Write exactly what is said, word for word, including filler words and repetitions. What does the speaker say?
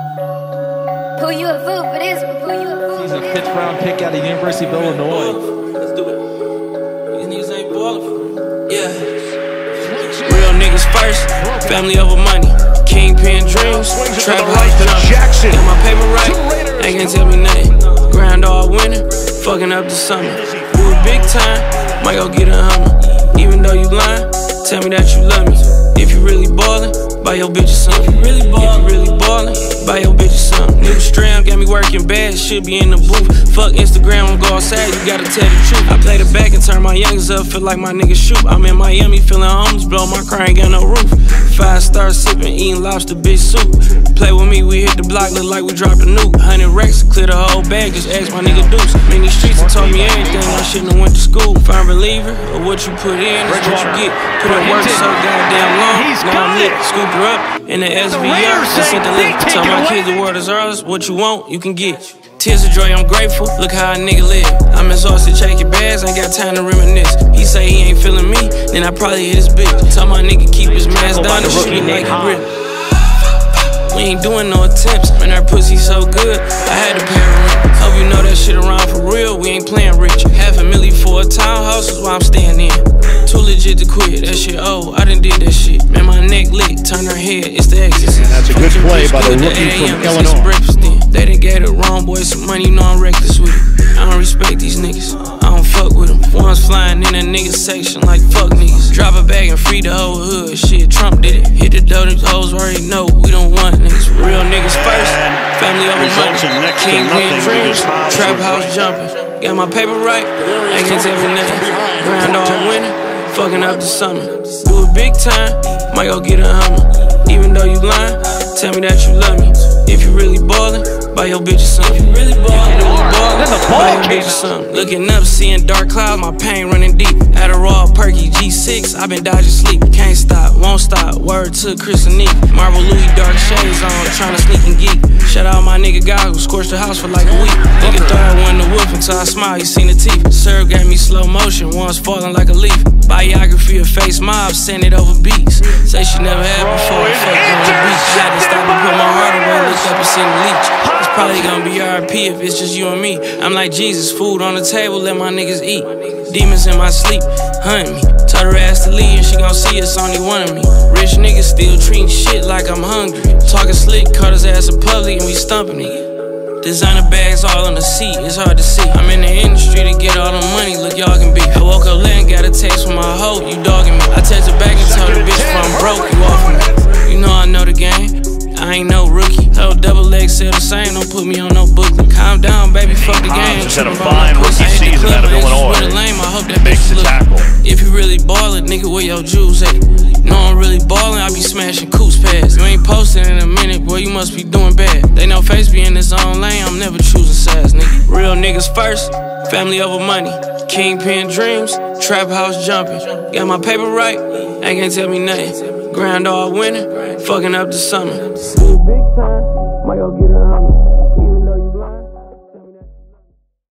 Who you a fool for this? Who you a fool for He's a this? fifth round pick out of the University of Illinois. Let's do it. These niggas ain't ballin' for real. Yeah. Real niggas first, family over money. Kingpin dreams, trap house jumping. Got my paper right, ain't gonna tell me nothing. Grind all winter, fucking up the summer. Do it big time, might go get a Hummer. Even though you lying, tell me that you love me. If you really ballin', buy your bitch something. If you really ballin', if you really ballin', buy your bitch something. New strand got me working bad, should be in the booth. Fuck Instagram, when go outside, you gotta tell the truth. I play the back and turn my youngers up, feel like my niggas shoot. I'm in Miami, feeling homeless, blow my car, ain't got no roof. Five star sippin', eating lobster, bitch soup. Play with me, we hit the block, look like we dropped a nuke. Hundred racks, clear the whole bag, just ask my nigga Deuce. Many streets and told me everything, I shouldn't have went to school. If I'm a believer, or what you put in is what you get. Put in work so goddamn long, now I'm lit. Scoop her up in the S V R, and sent the link. Tell my kids the world is ours, what you want, you can get. Tears of joy, I'm grateful, look how a nigga live. I'm exhausted, check your bags, ain't got time to reminisce. He say he ain't feeling me, then I probably hit his bitch. Tell my nigga keep his mask down and shoot like a grip. We ain't doing no attempts, man, our pussy so good, I had to pay her rent. Hope you know that shit around for real, we ain't playing rich. Half a milli for a townhouse is why I'm staying in. Too legit to quit, that shit, oh, I done did that shit. Man, my neck lit, turn her head, it's the exorcist. That's a good play by the rookie from Illinois. They done gave it wrong, boy, some money, you know I'm reckless with it. I don't respect these niggas, I don't fuck with them. One's flying in a nigga section like fuck niggas. Drop a bag and free the whole hood, shit, Trump did it. Hit the dough, these hoes already know we don't want niggas. Real niggas first, family over money. Kingpin dreams, trap house jumping. Got my paper right, ain't gonna tell me nothing. Grind all winter, fucking up the summer. Do it big time, might go get a Hummer. Even though you lying, tell me that you love me. If you really ballin', buy your bitch something. If you really ballin', buy your bitch something. Looking up, seeing dark clouds, my pain running deep. Adderall, perky, G six, I been dodging sleep. Can't stop, won't stop, word to Chris and Nick. Marvel Louis, dark shades on, tryna sneak and geek. Shout out my nigga guy who scorched the house for like a week. Nigga thought I wasn't a wolf until I smile, you seen the teeth. Serve gave me slow motion, one's falling like a leaf. Biography of face mob, send it over beats. Say she never had before, I fucked on the beach. Had to stop and put my heart away, looked up and seen the leech. It's probably gonna be R I P if it's just you and me. I'm like Jesus, food on the table, let my niggas eat. Demons in my sleep, hunt me. Told her ass to leave and she gon' see it's only one of me. Rich niggas still treating shit like I'm hungry. Talking slick, caught his ass in public and we stumping it. Designer bags all on the seat, it's hard to see. I'm in the industry to get all the money, look y'all can be. I woke up late and got a text from my hoe, you dogging me. I texted back and told the bitch if I'm broke, you off me. You know I know the game, I ain't no rookie. Tell double leg said the same, don't put me on no booklet. Calm down, baby, fuck the game. Just had a fine rookie season out of Illinois. Lame, I hope that Makes the tackle. If you really ballin', nigga, where your jewels at? No, I'm really ballin', I be smashing coops pads. You ain't posting in a minute, boy, you must be doing bad. They know face be in his own lane, I'm never choosing sides, nigga. Real niggas first, family over money. Kingpin dreams, trap house jumping. Got my paper right, ain't gonna tell me nothing. Grind all winter, fucking up the summer. Do it big time, might go get a Hummer.